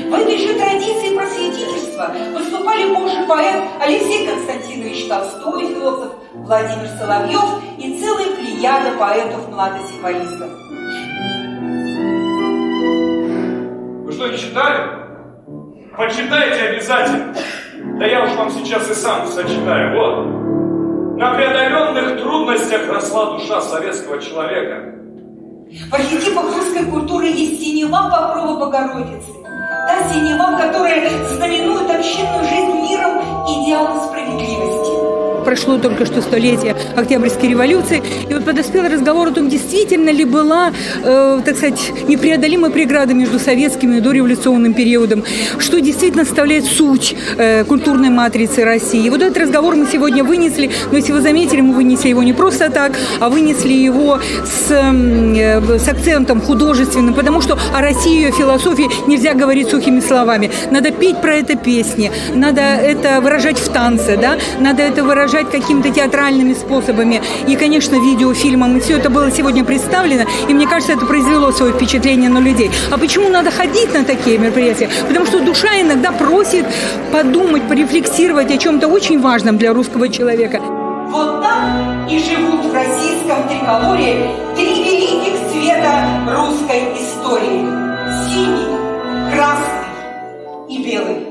В этой же традиции просветительства выступали божий поэт Алексей Константинович Толстой, философ Владимир Соловьев и целая плеяда поэтов-младосимволистов. Вы что, не читали? Почитайте обязательно. Да я уж вам сейчас и сам зачитаю. Вот. На преодоленных трудностях росла душа советского человека. В архетипах русской культуры есть синева покрова Богородицы. Та синева, которая знаменует общинную жизнь миром и идеалом справедливости. Прошло только что столетие Октябрьской революции, и вот подоспел разговор о том, действительно ли была, так сказать, непреодолимая преграда между советским и дореволюционным периодом, что действительно составляет суть культурной матрицы России. И вот этот разговор мы сегодня вынесли, но если вы заметили, мы вынесли его не просто так, а вынесли его с акцентом художественным, потому что о России и ее философии нельзя говорить сухими словами. Надо петь про это песни, надо это выражать в танце, да? Надо это выражать какими-то театральными способами и, конечно, видеофильмом. И все это было сегодня представлено, и мне кажется, это произвело свое впечатление на людей. А почему надо ходить на такие мероприятия? Потому что душа иногда просит подумать, порефлексировать о чем-то очень важном для русского человека. Вот так и живут в российском триколоре три великих цвета русской истории: синий, красный и белый.